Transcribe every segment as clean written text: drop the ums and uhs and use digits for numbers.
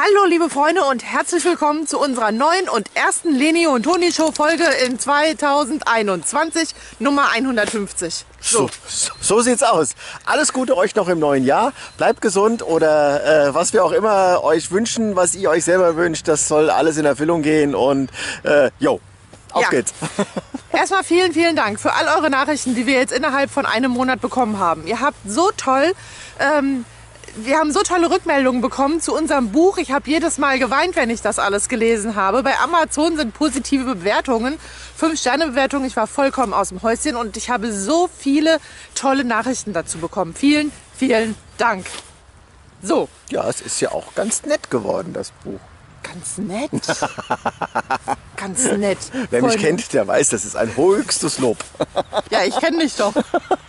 Hallo liebe Freunde und herzlich willkommen zu unserer neuen und ersten Leni und Toni Show Folge in 2021, Nummer 150. So sieht's aus. Alles Gute euch noch im neuen Jahr. Bleibt gesund oder was wir auch immer euch wünschen, was ihr euch selber wünscht, das soll alles in Erfüllung gehen und auf geht's. Erstmal vielen Dank für all eure Nachrichten, die wir jetzt innerhalb von einem Monat bekommen haben. Ihr habt so toll... wir haben so tolle Rückmeldungen bekommen zu unserem Buch. Ich habe jedes Mal geweint, wenn ich das alles gelesen habe. Bei Amazon sind positive Bewertungen, 5-Sterne-Bewertungen. Ich war vollkommen aus dem Häuschen und ich habe so viele tolle Nachrichten dazu bekommen. Vielen Dank. So. Ja, es ist ja auch ganz nett geworden, das Buch. Ganz nett. Ganz nett. Wer mich kennt, der weiß, das ist ein höchstes Lob. Ja, ich kenne dich doch.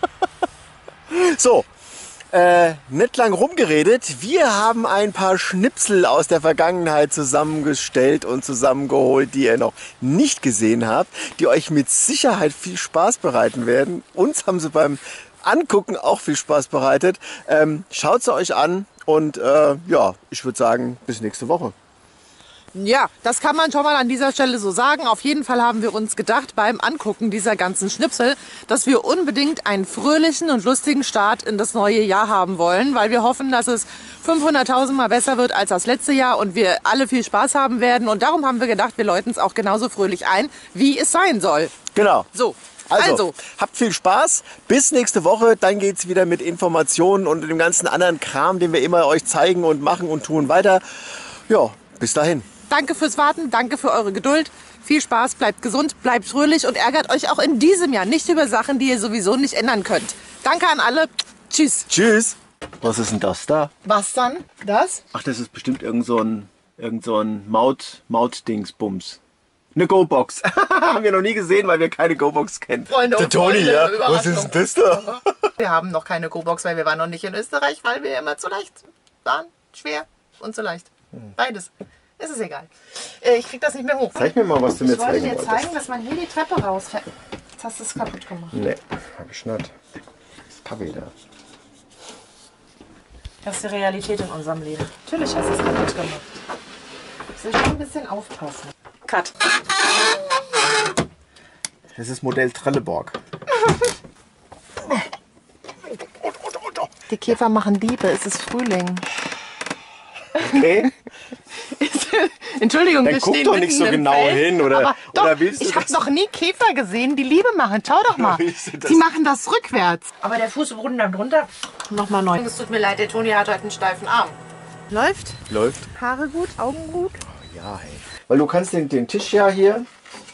So. Nicht lang rumgeredet. Wir haben ein paar Schnipsel aus der Vergangenheit zusammengestellt und zusammengeholt, die ihr noch nicht gesehen habt, die euch mit Sicherheit viel Spaß bereiten werden. Uns haben sie beim Angucken auch viel Spaß bereitet. Schaut sie euch an und ich würde sagen, bis nächste Woche. Ja, das kann man schon mal an dieser Stelle so sagen. Auf jeden Fall haben wir uns gedacht beim Angucken dieser ganzen Schnipsel, dass wir unbedingt einen fröhlichen und lustigen Start in das neue Jahr haben wollen, weil wir hoffen, dass es 500.000 Mal besser wird als das letzte Jahr und wir alle viel Spaß haben werden. Und darum haben wir gedacht, wir läuten es auch genauso fröhlich ein, wie es sein soll. Genau. So. Also, habt viel Spaß. Bis nächste Woche. Dann geht es wieder mit Informationen und dem ganzen anderen Kram, den wir immer euch zeigen und machen und tun weiter. Ja, bis dahin. Danke fürs Warten, danke für eure Geduld. Viel Spaß, bleibt gesund, bleibt fröhlich und ärgert euch auch in diesem Jahr nicht über Sachen, die ihr sowieso nicht ändern könnt. Danke an alle. Tschüss. Tschüss. Was ist denn das da? Was dann? Das? Ach, das ist bestimmt irgend so ein Maut-Dingsbums. Eine Go-Box. Haben wir noch nie gesehen, weil wir keine Go-Box kennen. Freunde und der Toni, Freunde, ja. Überraschung. Was ist denn das da? Wir haben noch keine Go-Box, weil wir waren noch nicht in Österreich, weil wir immer zu leicht waren. Schwer und zu leicht. Beides. Es ist egal. Ich krieg das nicht mehr hoch. Zeig mir mal, was du mir zeigen wolltest. Ich wollte dir zeigen, dass man hier die Treppe rausfährt. Jetzt hast du es kaputt gemacht. Nee, hab ich nicht. Das Kaffee da. Das ist die Realität in unserem Leben. Natürlich hast du es kaputt gemacht. Du musst schon ein bisschen aufpassen. Cut. Das ist Modell Trelleborg. Die Käfer machen Liebe. Es ist Frühling. Okay. Entschuldigung, Dann wir guck stehen doch nicht so mitten im genau Feld, hin, oder? Aber doch, Oder willst du ich habe das? noch nie Käfer gesehen, die Liebe machen. Schau doch mal. willst du das? Die machen das rückwärts. Aber der Fußboden da drunter, nochmal neu. Es tut mir leid, der Toni hat heute einen steifen Arm. Läuft? Läuft. Haare gut, Augen gut. Ja, hey. Weil du kannst den Tisch ja hier...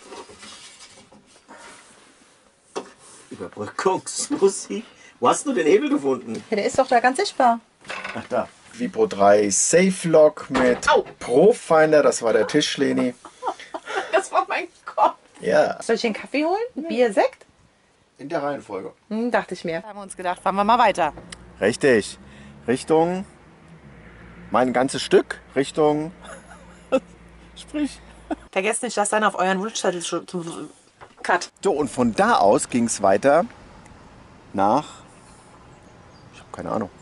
Überbrückungsmusik. Wo hast du den Hebel gefunden? Ja, der ist doch da ganz sichtbar. Ach, da. Vipro 3 Safe Lock mit Profinder. Das war der Tisch, Leni. Das war mein Kopf. Ja. Soll ich einen Kaffee holen? Bier, Sekt? In der Reihenfolge. Dachte ich mir. Haben wir uns gedacht, fahren wir mal weiter. Richtig. Richtung... Mein ganzes Stück. Richtung... Sprich. Vergesst nicht, das dann auf euren Wunschzettel zu... Cut. So, und von da aus ging es weiter nach... Ich habe keine Ahnung.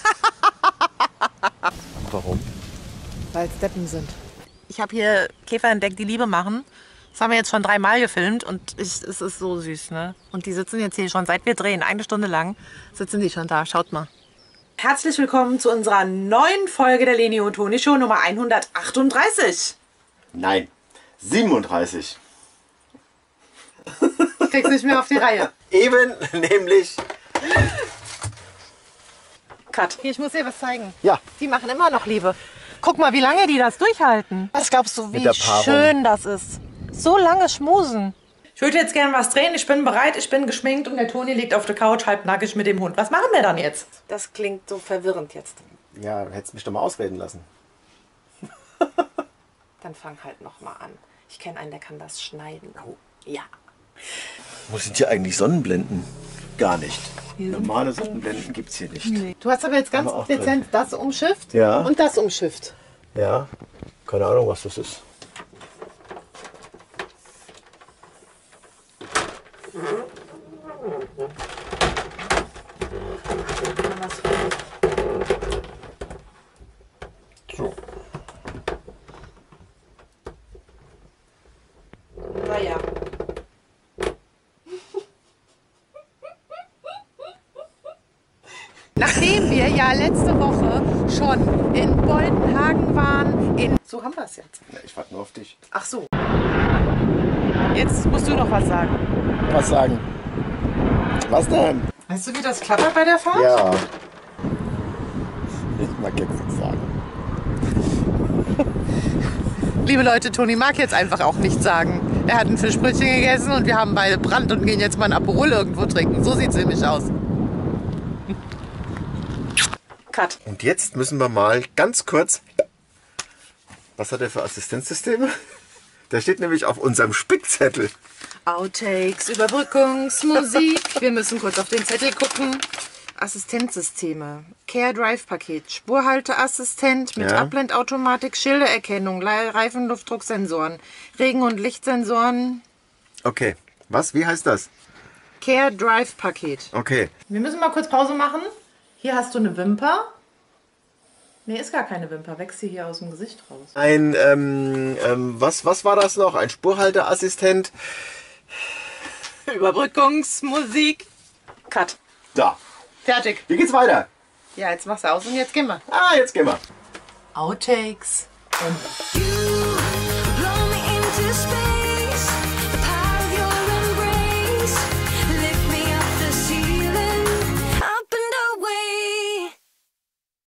Warum? Weil es Deppen sind. Ich habe hier Käfer entdeckt, die Liebe machen. Das haben wir jetzt schon 3-mal gefilmt und es ist so süß, ne? Und die sitzen jetzt hier schon, seit wir drehen, 1 Stunde lang, sitzen die schon da. Schaut mal. Herzlich willkommen zu unserer neuen Folge der Leni und Toni Show Nummer 138. Nein, 37. Ich krieg's nicht mehr auf die Reihe. Eben, nämlich... Cut. Hier, ich muss dir was zeigen. Ja. Die machen immer noch Liebe. Guck mal, wie lange die das durchhalten. Was glaubst du, wie schön das ist? So lange schmusen. Ich würde jetzt gerne was drehen. Ich bin bereit, ich bin geschminkt und der Toni liegt auf der Couch halbnackig mit dem Hund. Was machen wir dann jetzt? Das klingt so verwirrend jetzt. Ja, hättest mich doch mal ausreden lassen. Dann fang halt noch mal an. Ich kenne einen, der kann das schneiden. Oh. Ja. Wo sind hier eigentlich Sonnenblenden? Gar nicht. Normale Sonnenblenden gibt es hier nicht. Nee. Du hast aber jetzt ganz Aber auch dezent das umschifft Ja. und das umschifft. Ja, keine Ahnung, was das ist. So. Nachdem wir ja letzte Woche schon in Boltenhagen waren, so haben wir es jetzt. Ja, ich warte nur auf dich. Ach so. Jetzt musst du noch was sagen. Was sagen? Was denn? Weißt du, wie das klappert bei der Fahrt? Ja. Ich mag jetzt nichts sagen. Liebe Leute, Toni mag jetzt einfach auch nichts sagen. Er hat ein Fischbrötchen gegessen und wir haben beide Brand und gehen jetzt mal ein Aperol irgendwo trinken. So sieht es nämlich aus. Cut. Und jetzt müssen wir mal ganz kurz... Was hat er für Assistenzsysteme? Der steht nämlich auf unserem Spickzettel. Outtakes, Überbrückungsmusik. Wir müssen kurz auf den Zettel gucken. Assistenzsysteme. Care Drive Paket. Spurhalteassistent mit Ja. Abblendautomatik, Schildererkennung, Reifenluftdrucksensoren, Regen- und Lichtsensoren. Okay. Was? Wie heißt das? Care Drive Paket. Okay. Wir müssen mal kurz Pause machen. Hier hast du eine Wimper. Nee, ist gar keine Wimper. Wächst sie hier aus dem Gesicht raus. Ein, was war das noch? Ein Spurhalteassistent. Überbrückungsmusik. Cut. Da. Fertig. Wie geht's weiter? Ja, jetzt machst du aus und jetzt gehen wir. Ah, jetzt gehen wir. Outtakes. You